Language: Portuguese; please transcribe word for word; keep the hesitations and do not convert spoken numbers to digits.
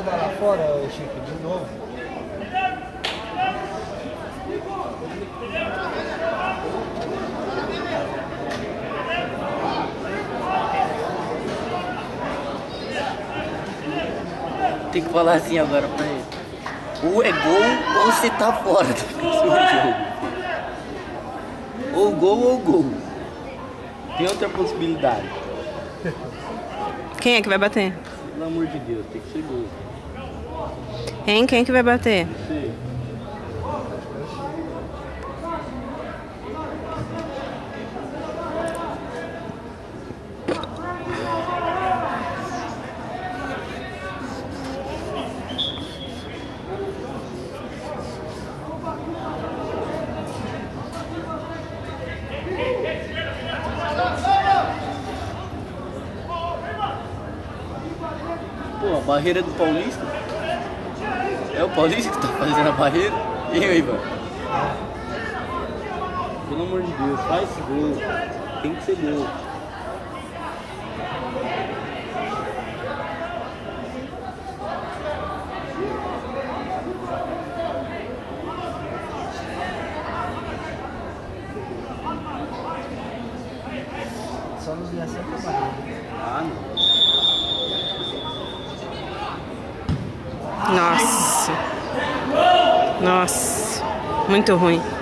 rodar lá fora, Chico, de novo. Tem que falar assim agora pra ele. Ou é gol ou você tá fora do jogo. Ou gol ou gol. Tem outra possibilidade. Quem é que vai bater? Pelo amor de Deus, tem que ser gol. Hein? Quem é que vai bater? Não sei. Pô, a barreira do Paulista. É o Paulista que tá fazendo a barreira? E aí, Ivan? Pelo amor de Deus, faz esse gol. Tem que ser gol. Só nos dias sempre a barreira. Ah, não. Nossa. Nossa. Muito ruim.